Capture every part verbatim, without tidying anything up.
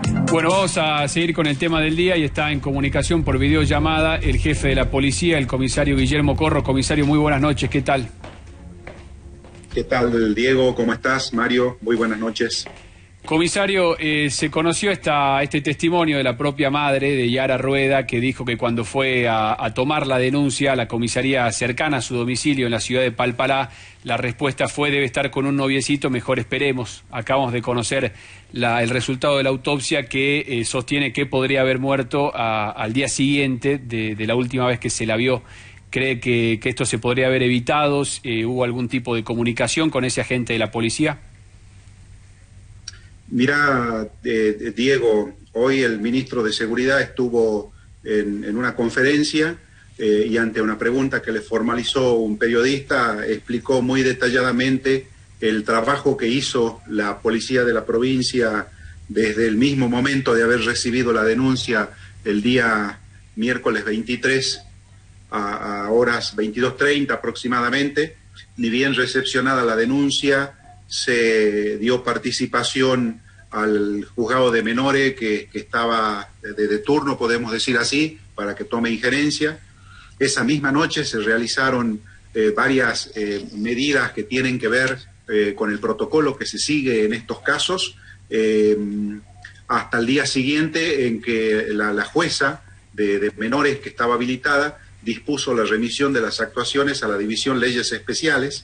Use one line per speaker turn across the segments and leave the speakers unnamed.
Bueno, vamos a seguir con el tema del día y está en comunicación por videollamada el jefe de la policía, el comisario Guillermo Corro. Comisario, muy buenas noches, ¿qué tal?
¿Qué tal, Diego? ¿Cómo estás? Mario, muy buenas noches.
Comisario, eh, se conoció esta, este testimonio de la propia madre de Yara Rueda, que dijo que cuando fue a, a tomar la denuncia a la comisaría cercana a su domicilio en la ciudad de Palpalá, la respuesta fue: debe estar con un noviecito, mejor esperemos. Acabamos de conocer la, el resultado de la autopsia que eh, sostiene que podría haber muerto a, al día siguiente de, de la última vez que se la vio. ¿Cree que, que esto se podría haber evitado? Eh, ¿Hubo algún tipo de comunicación con ese agente de la policía?
Mira, eh, Diego, hoy el ministro de Seguridad estuvo en, en una conferencia eh, y ante una pregunta que le formalizó un periodista explicó muy detalladamente el trabajo que hizo la policía de la provincia desde el mismo momento de haber recibido la denuncia el día miércoles veintitrés a, a horas veintidós treinta aproximadamente. Ni bien recepcionada la denuncia, se dio participación al juzgado de menores que, que estaba de, de turno, podemos decir así, para que tome injerencia. Esa misma noche se realizaron eh, varias eh, medidas que tienen que ver eh, con el protocolo que se sigue en estos casos, eh, hasta el día siguiente en que la, la jueza de, de menores que estaba habilitada dispuso la remisión de las actuaciones a la División Leyes Especiales.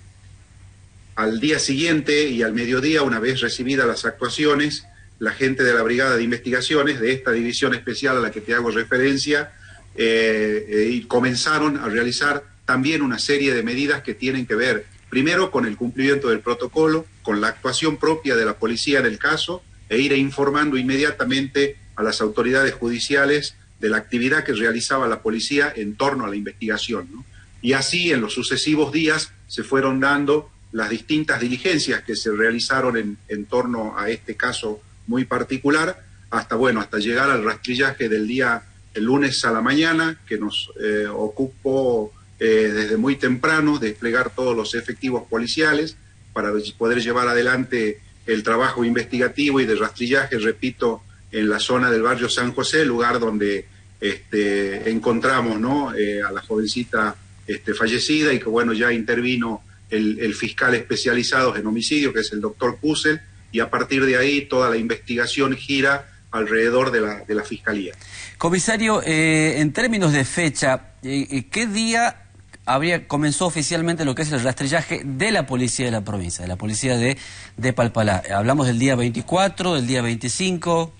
Al día siguiente y al mediodía, una vez recibidas las actuaciones, la gente de la Brigada de Investigaciones de esta división especial a la que te hago referencia eh, eh, y comenzaron a realizar también una serie de medidas que tienen que ver, primero, con el cumplimiento del protocolo, con la actuación propia de la policía en el caso, e ir informando inmediatamente a las autoridades judiciales de la actividad que realizaba la policía en torno a la investigación, ¿no? Y así, en los sucesivos días, se fueron dando las distintas diligencias que se realizaron en, en torno a este caso muy particular, hasta, bueno, hasta llegar al rastrillaje del día, el lunes a la mañana, que nos eh, ocupó eh, desde muy temprano desplegar todos los efectivos policiales para poder llevar adelante el trabajo investigativo y de rastrillaje, repito, en la zona del barrio San José, lugar donde este, encontramos, ¿no?, eh, a la jovencita este, fallecida, y que, bueno, ya intervino el, el fiscal especializado en homicidio, que es el doctor Pussel, y a partir de ahí toda la investigación gira alrededor de la, de la Fiscalía.
Comisario, eh, en términos de fecha, eh, ¿qué día habría comenzó oficialmente lo que es el rastrillaje de la policía de la provincia, de la policía de, de Palpalá? ¿Hablamos del día veinticuatro, del día veinticinco?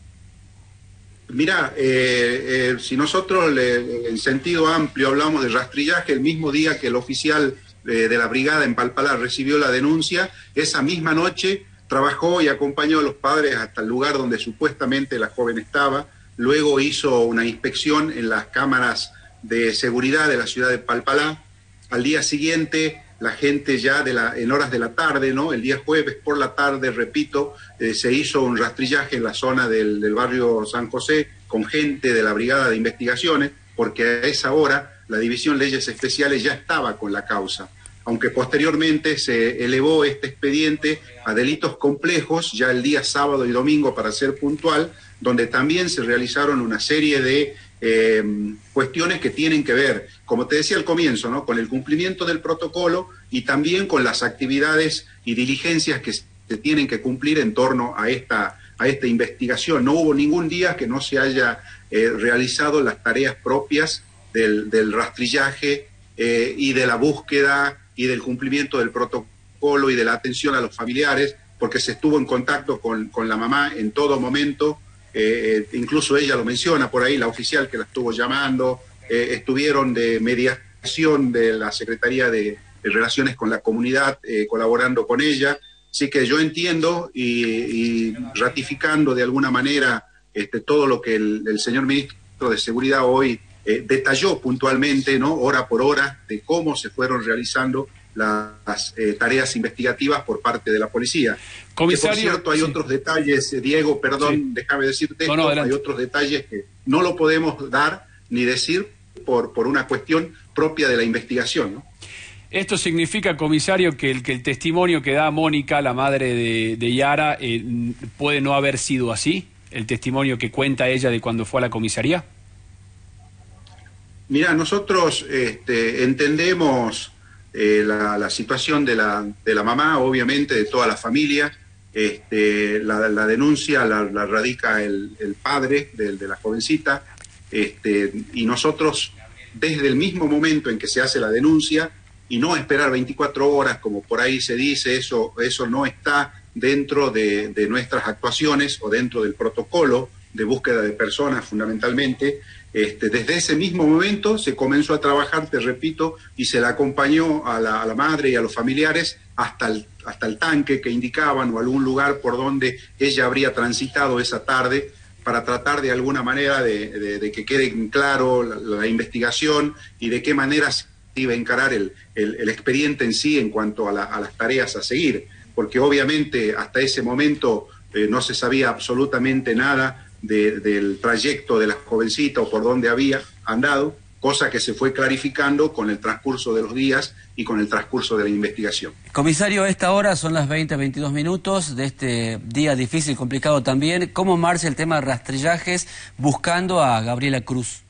Mira, eh, eh, si nosotros le, en sentido amplio hablamos de rastrillaje, el mismo día que el oficial eh, de la brigada en Palpalá recibió la denuncia, esa misma noche trabajó y acompañó a los padres hasta el lugar donde supuestamente la joven estaba. Luego hizo una inspección en las cámaras de seguridad de la ciudad de Palpalá. Al día siguiente, la gente ya de la, en horas de la tarde, ¿no?, el día jueves por la tarde, repito, eh, se hizo un rastrillaje en la zona del, del barrio San José con gente de la Brigada de Investigaciones, porque a esa hora la División Leyes Especiales ya estaba con la causa, aunque posteriormente se elevó este expediente a delitos complejos ya el día sábado y domingo, para ser puntual, donde también se realizaron una serie de eh, cuestiones que tienen que ver, como te decía al comienzo, ¿no?, con el cumplimiento del protocolo y también con las actividades y diligencias que se tienen que cumplir en torno a esta, a esta investigación. No hubo ningún día que no se haya eh, realizado las tareas propias del, del rastrillaje eh, y de la búsqueda y del cumplimiento del protocolo y de la atención a los familiares, porque se estuvo en contacto con, con la mamá en todo momento. Eh, incluso ella lo menciona por ahí, la oficial que la estuvo llamando, eh, estuvieron de mediación de la Secretaría de, de Relaciones con la Comunidad, eh, colaborando con ella. Así que yo entiendo y, y ratificando de alguna manera este, todo lo que el, el señor ministro de Seguridad hoy eh, detalló puntualmente, ¿no?, hora por hora, de cómo se fueron realizando las eh, tareas investigativas por parte de la policía.
Comisario,
que por cierto, hay sí. otros detalles, eh, Diego, perdón, sí. déjame decirte esto, no, no, hay otros detalles que no lo podemos dar ni decir por, por una cuestión propia de la investigación, ¿no?
Esto significa, comisario, que el, que el testimonio que da Mónica, la madre de, de Yara, eh, puede no haber sido así, el testimonio que cuenta ella de cuando fue a la comisaría.
Mira, nosotros este, entendemos eh, la, la situación de la, de la mamá, obviamente, de toda la familia. Este, la, la denuncia la, la radica el, el padre de, de la jovencita, este, y nosotros, desde el mismo momento en que se hace la denuncia, y no esperar veinticuatro horas, como por ahí se dice, eso, eso no está dentro de, de nuestras actuaciones o dentro del protocolo de búsqueda de personas, fundamentalmente. Este, desde ese mismo momento se comenzó a trabajar, te repito, y se la acompañó a la, a la madre y a los familiares hasta el, hasta el tanque que indicaban o algún lugar por donde ella habría transitado esa tarde, para tratar de alguna manera de, de, de que quede claro la, la investigación y de qué manera se iba a encarar el, el, el expediente en sí en cuanto a, la, a las tareas a seguir, porque obviamente hasta ese momento eh, no se sabía absolutamente nada De, del trayecto de la jovencita o por dónde había andado, cosa que se fue clarificando con el transcurso de los días y con el transcurso de la investigación.
Comisario, a esta hora son las veinte, veintidós minutos de este día difícil, complicado también. ¿Cómo marcha el tema de rastrillajes buscando a Gabriela Cruz?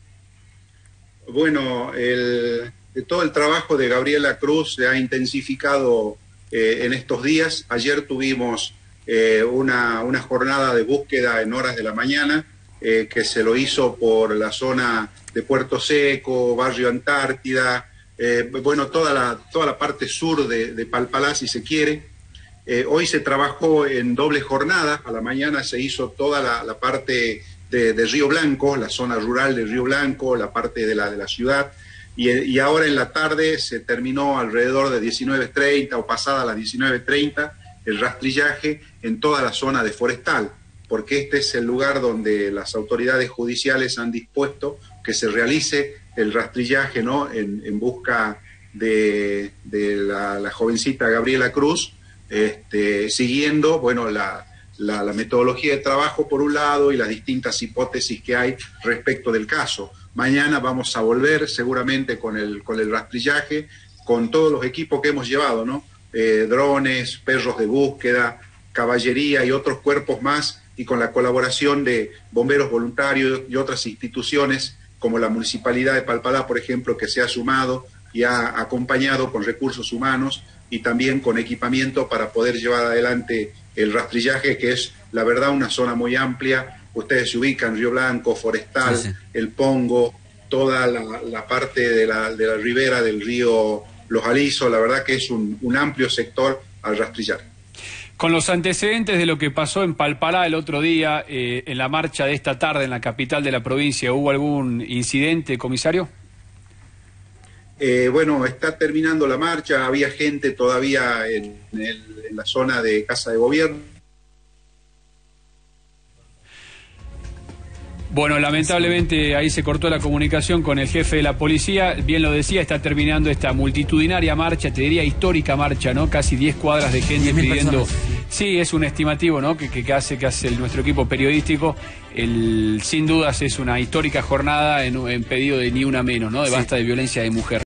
Bueno, el, todo el trabajo de Gabriela Cruz se ha intensificado eh, en estos días. Ayer tuvimos Eh, una, una jornada de búsqueda en horas de la mañana eh, que se lo hizo por la zona de Puerto Seco, Barrio Antártida, eh, bueno, toda la, toda la parte sur de, de Palpalá, si se quiere. Eh, hoy se trabajó en doble jornada. A la mañana se hizo toda la, la parte de, de Río Blanco, la zona rural de Río Blanco, la parte de la, de la ciudad, y, y ahora en la tarde se terminó alrededor de diecinueve treinta o pasada las diecinueve treinta el rastrillaje en toda la zona de Forestal, porque este es el lugar donde las autoridades judiciales han dispuesto que se realice el rastrillaje, ¿no?, en, en busca de, de la, la jovencita Gabriela Cruz, este, siguiendo, bueno, la, la, la metodología de trabajo por un lado y las distintas hipótesis que hay respecto del caso. Mañana vamos a volver seguramente con el, con el rastrillaje, con todos los equipos que hemos llevado, ¿no? Eh, drones, perros de búsqueda, caballería y otros cuerpos más, y con la colaboración de bomberos voluntarios y otras instituciones como la Municipalidad de Palpalá, por ejemplo, que se ha sumado y ha acompañado con recursos humanos y también con equipamiento para poder llevar adelante el rastrillaje, que es, la verdad, una zona muy amplia. Ustedes se ubican, Río Blanco, Forestal, sí, sí. El Pongo, toda la, la parte de la, de la ribera del río Los Alisos, la verdad que es un, un amplio sector al rastrillar.
Con los antecedentes de lo que pasó en Palpalá el otro día, eh, en la marcha de esta tarde en la capital de la provincia, ¿hubo algún incidente, comisario?
Eh, bueno, está terminando la marcha, había gente todavía en, el, en la zona de Casa de Gobierno.
Bueno, lamentablemente ahí se cortó la comunicación con el jefe de la policía. Bien lo decía, está terminando esta multitudinaria marcha, te diría histórica marcha, ¿no? Casi diez cuadras de gente pidiendo... Sí, es un estimativo, ¿no? Que, que, que hace, que hace el, nuestro equipo periodístico. El, sin dudas es una histórica jornada en, en pedido de ni una menos, ¿no? De basta de violencia de mujer.